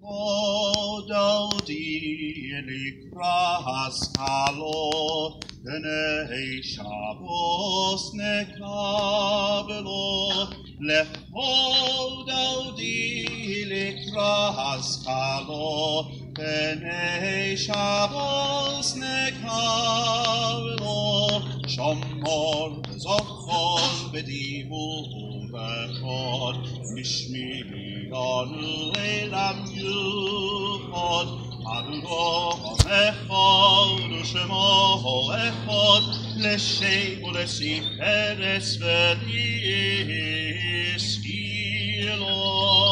Dodi likras kalo, Bnei Shabbos nekabelo, Dodi likras kalo, Bnei Shabbos nekabelo, Shomor zochor b'dibur echad, Mishmi yanu elam yuchad, Adonai echad u'shemo echad, L'shem u'l'siferes v'li'isilo,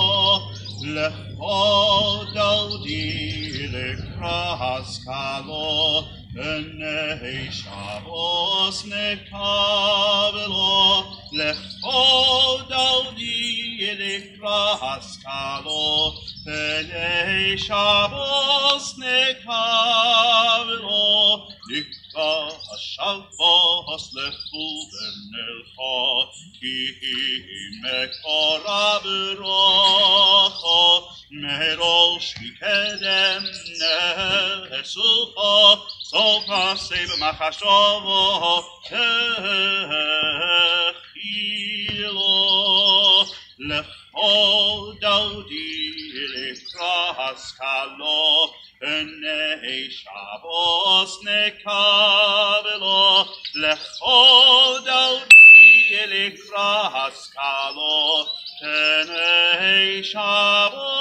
L'chod Dodi likras kalo, Bnei Shabbos nekabelo, L'chod Dodi likras kalo, Bnei Shabbos nekabelo, Nikra Shabbos lechu v'nelcha, Ki mekora b'rocha, Merosh mikedem nesucha, Zol naseh b'machashovo techilo, L'chod Dodi likras kalo, Bnei Shabbos nekabelo, L'chod Dodi likras kalo, Bnei Shabbos